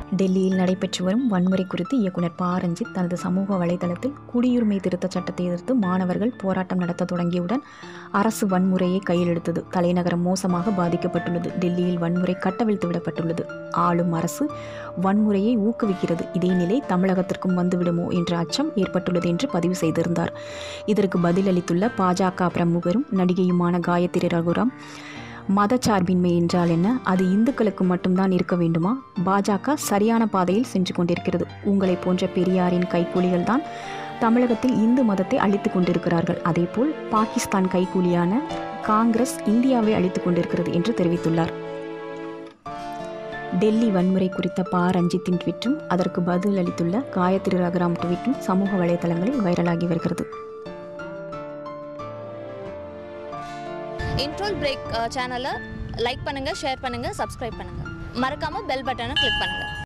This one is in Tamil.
டெல்லியில் நடைபெற்று வரும் வன்முறை குறித்து இயக்குனர் ப. ரஞ்சித் தனது சமூக வலைதளத்தில் குடியுரிமை திருத்தச் சட்டத்தை எதிர்த்து மாணவர்கள் போராட்டம் நடத்த தொடங்கியவுடன் அரசு வன்முறையை கையில் எடுத்தது. தலைநகரம் மோசமாக பாதிக்கப்பட்டுள்ளது. டெல்லியில் வன்முறை கட்டவிழ்த்து விடப்பட்டுள்ளது. ஆளும் அரசு வன்முறையை ஊக்குவிக்கிறது. இதே நிலை தமிழகத்திற்கும் வந்துவிடுமோ என்ற அச்சம் ஏற்பட்டுள்ளது என்று பதிவு செய்திருந்தார். இதற்கு பதிலளித்துள்ள பாஜக பிரமுகரும் நடிகையுமான காயத்ரி ரகுராம், மதச்சார்பின்மை என்றால் என்ன? அது இந்துக்களுக்கு மட்டும்தான் இருக்க வேண்டுமா? பாஜக சரியான பாதையில் சென்று கொண்டிருக்கிறது. உங்களை போன்ற பெரியாரின் கைக்கூலிகள் தான் தமிழகத்தில் இந்து மதத்தை அழித்துக் கொண்டிருக்கிறார்கள். அதேபோல் பாகிஸ்தான் கைக்கூலியான காங்கிரஸ் இந்தியாவை அழித்துக் கொண்டிருக்கிறது என்று தெரிவித்துள்ளார். டெல்லி வன்முறை குறித்த ப. ரஞ்சித்தின் ட்வீட்டும் அதற்கு பதில் அளித்துள்ள காயத்ரி ரகுராம் ட்வீட்டும் சமூக வலைதளங்களில் வைரலாகி வருகிறது. இன்ட்ரோல் பிரேக் சேனலை லைக் பண்ணுங்கள், ஷேர் பண்ணுங்கள், சப்ஸ்கிரைப் பண்ணுங்கள். மறக்காமல் பெல் பட்டனை கிளிக் பண்ணுங்கள்.